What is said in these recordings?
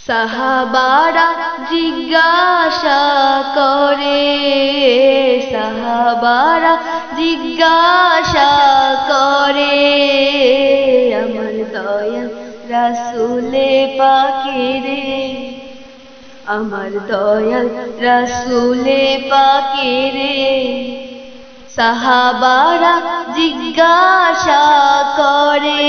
সাহাবারা জিজ্ঞাসা করে, সাহাবারা জিজ্ঞাসা করে, আমার দয়াল রাসূলে পাকেরে, আমার দয়াল রাসূলে পাকেরে। সাহাবারা জিজ্ঞাসা করে,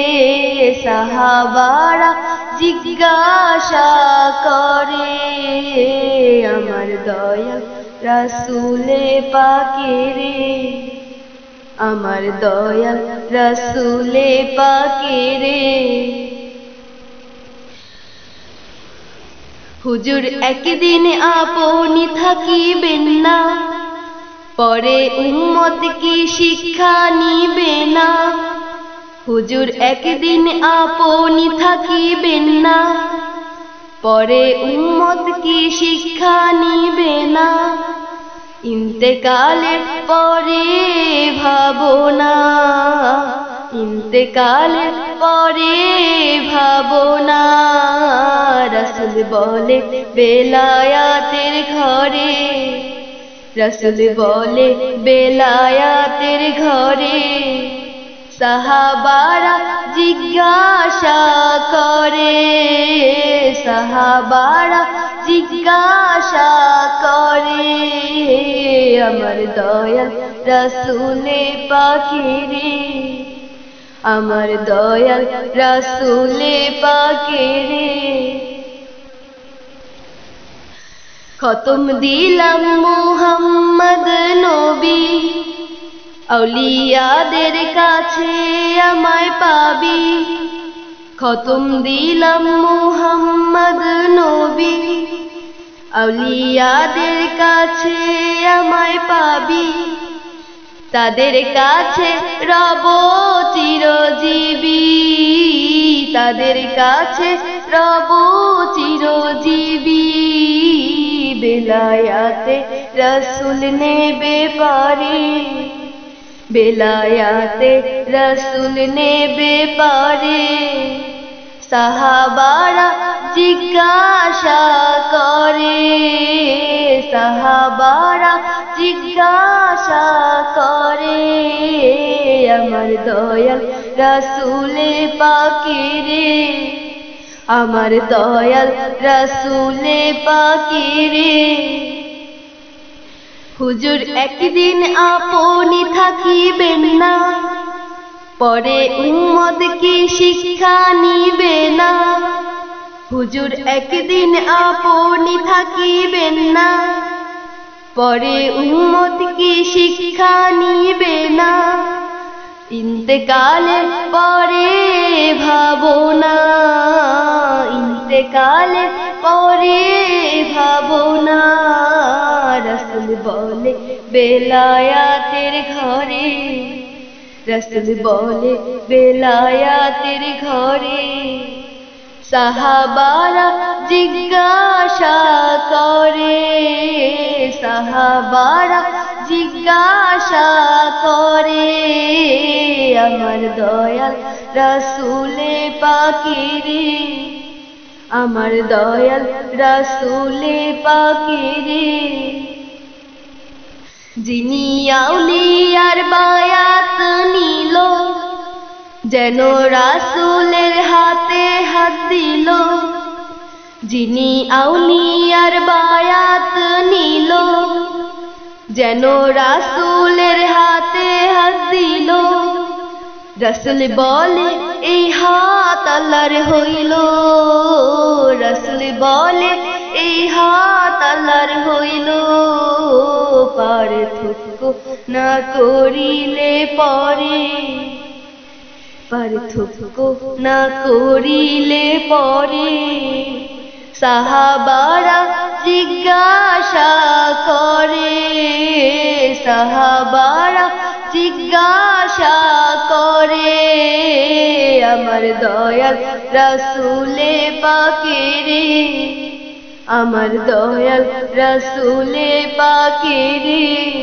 সাহাবারা জিজ্ঞাসা করে, আমার দয়াল রাসূলে পাকেরে, আমার দয়াল রাসূলে পাকেরে। হুজুর একদিন আপনি থাকিবেন না, পরে উম্মত কি শিক্ষা নিবে না। হুজুর একদিন আপনি থাকিবেন না, পরে উম্মত কি শিক্ষা নিবে না। ইন্তেকালের পরে ভাবনা, ইন্তেকালের পরে ভাবনা। রাসূল বলে বেলায়াতের ঘরে, রাসূল বলে বেলায়াতের ঘরে। সাহাবারা জিজ্ঞাসা করে, সাহাবারা জিজ্ঞাসা করে, আমার দয়াল রাসূলে পাকেরে, আমার দয়াল রাসূলে পাকেরে। খতম দিলাম মুহাম্মদ নবী, আউলিয়াদের কাছে আমায় পাবি। খতম দিলাম মুহাম্মদ নবী, আউলিয়াদের কাছে আমায় পাবি। তাদের কাছে রব চিরজীবী, তাদের কাছে রব চিরজীবী। বেলায়াতে রাসূল নেবে পারে, বেলায়াতে রাসূল নেবে পারে। সাহাবারা জিজ্ঞাসা করে, সাহাবারা জিজ্ঞাসা করে, আমার দয়াল রাসূলে পাকেরে, আমার দয়াল রাসূলে পাকেরে। হুজুর একদিন আপনি থাকিবেন না, পরে উম্মত কি শিক্ষা নিবে না। হুজুর একদিন আপনি থাকিবেন না, পরে উম্মত কি শিক্ষা নিবে না। ইন্তেকালের পরে ভাবনা, ইন্তেকালের পরে ভাবনা। রাসূল বলে বেলায়াতের ঘরে, রাসূল বলে বেলায়াতের ঘরে। সাহাবারা জিজ্ঞাসা করে, সাহাবারা জিজ্ঞাসা করে, আমার দয়াল রাসূলে পাকেরে, আমার দয়াল রাসূলে পাকেরে। যিনি আউলিয়ার বায়াত নিল, যেন রাসূলের হাতে হাত দিল। যিনি আউলিয়ার বায়াত নিল, যেন রাসূলের হাতে হাত দিল। রাসূল বলে এই হাত আল্লাহর হইল, রাসূল বলে এই হাত আল্লাহর হইল। পার্থক্য না করিলে পরে, পার্থক্য না করিলে পরে। সাহাবারা জিজ্ঞাসা করে, সাহাবারা জিজ্ঞাসা করে, আমার দয়াল রাসূলে পাকেরে, আমার দয়াল রাসূলে পাকেরে।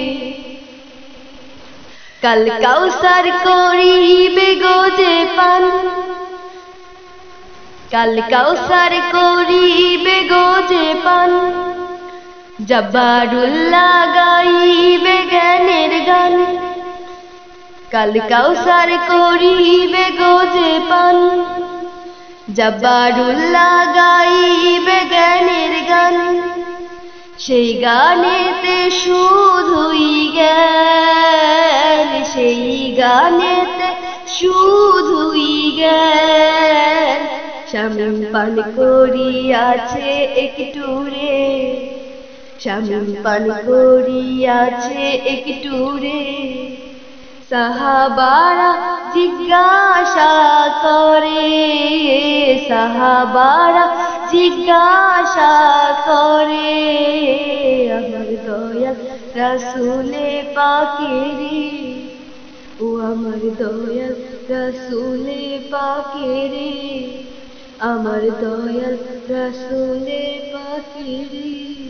কাল কাউসার করিবে গো যে পান, কাল কাউসার করিবে গো যে পান, জব্বারুল্লাহ গাইবে জ্ঞানের গান। কাল কাউসার করিবে গো যে পান, জব্বারুল্লাহ গাইবে জ্ঞানের গান। সেই গানেতে শুধুই জ্ঞান, সেই গানেতে শুধুই জ্ঞান। শামীম পান করিয়াছে একটু রে, শামীম পান করিয়াছে একটু রে। সাহাবারা জিজ্ঞাসা করে, সাহাবারা জিজ্ঞাসা করে, আমার দয়াল রাসূলে পাকেরে, ও আমার দয়াল রাসূলে পাকেরে, আমার দয়াল রাসূলে পাকেরে।